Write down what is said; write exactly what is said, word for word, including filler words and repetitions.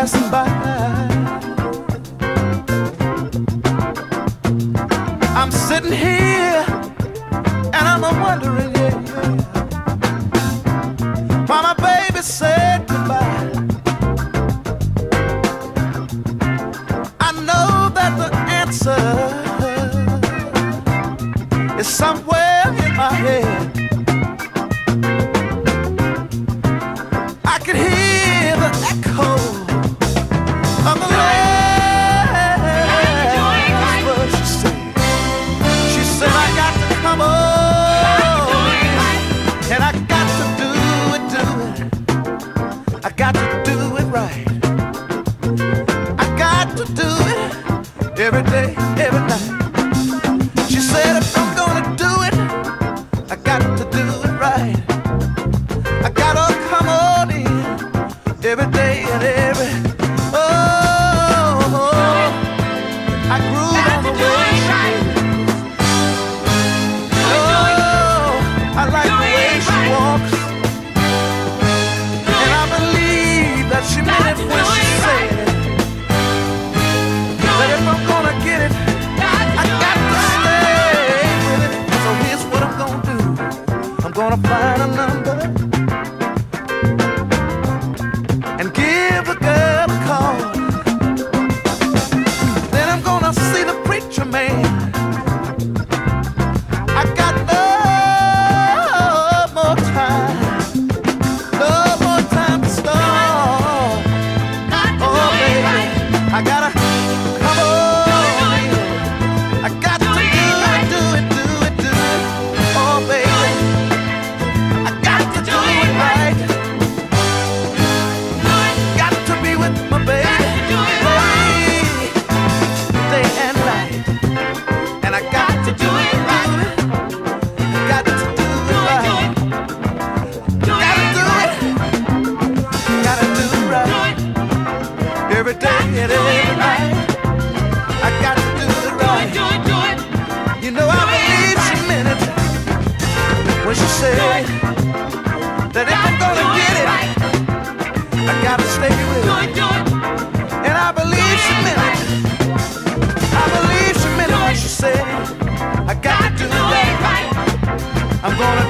passing by. I'm sitting here and I'm wondering, yeah, yeah, why my baby said goodbye. I know that the answer is somewhere in my head. I can hear the echo of the last word she said. She said, I got to come on, and I got to do it, do it. I got to do it right. I got to do it every day, every night. She said, if I'm gonna do it, I got to do it right. I gotta come on in every day and every. Oh, oh, I grew on the way she moves. Oh, I like the way she walks, and I believe that she meant it when she said it. That if I'm gonna get it, I got to stay with it. So here's what I'm gonna do. I'm gonna find a number and give the girl a call. Then I'm gonna see the preacher man. I got no more time, no more time to stall. Oh baby, I gotta come on in. I got to do it, do it, do it, do it. Oh baby, I got to do it right. Got to be with my baby, day and night. And I got to do it right. Got to do it right. Gotta do it. Gotta do it right. Every day and every night. I got to do it right. You know I believe she meant it when she said that if I'm gonna get it, I gotta stay with it. And I believe she meant it. I believe she meant it when she said I gotta do it right. I'm gonna